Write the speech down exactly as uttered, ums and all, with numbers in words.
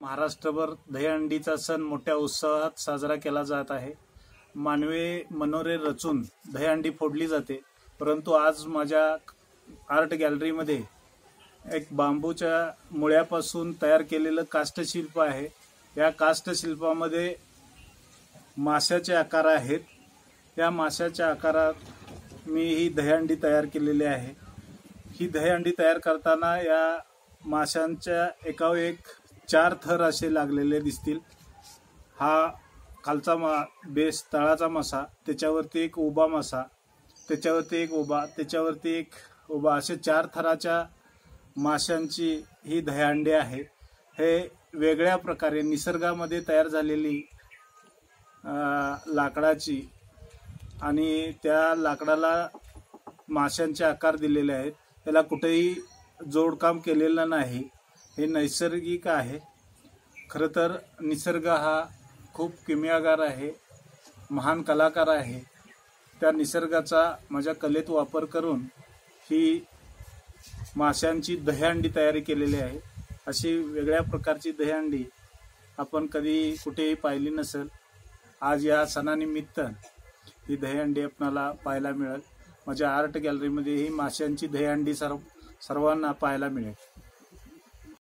महाराष्ट्रभर दहीहंडीचा सण मोठ्या उत्साहात साजरा केला जात आहे। मानवे मनोरे रचून दहीहंडी फोडली जाते, परंतु आज माझ्या आर्ट गॅलरीमध्ये एक बांबूच्या मुळ्यापासून तयार केलेलं काष्टशिल्प आहे। या काष्टशिल्पामध्ये माशाचे आकार आहेत। या माशाच्या आकारात मी ही दहीहंडी तयार केलेली आहे। ही दहीहंडी तयार करताना या माशांच्या एकावर एक चार थर असे लागलेले दिसतील। हा खालचा मा बेस तळाचा मासा, त्याच्यावरती एक उभा मासा, त्याच्यावरती एक उभा, त्याच्यावरती एक उभा, असे चार थराच्या माशांची ही दहीहंडी आहे। हे वेगळ्या प्रकारे निसर्गामध्ये तयार झालेली लाकडाची आणि त्या लाकडाला माशांचे आकार दिलेले आहेत। त्याला कुठेही जोडकाम केलेलं नाही, हे नैसर्गिक आहे। खरं तर निसर्ग हा खूप किमयागार आहे, महान कलाकार आहे। त्या निसर्गाचा माझ्या कलेत वापर करून ही माशांची दहीहंडी तयारी केलेली आहे। अशी वेगळ्या प्रकारची दहीहंडी आपण कधी कुठेही पाहिली नसेल। आज या सणानिमित्त ही दहीहंडी आपल्याला पाहायला मिळेल। माझ्या आर्ट गॅलरीमध्ये ही माशांची दहीहंडी सर्व सर्वांना पाहायला मिळेल।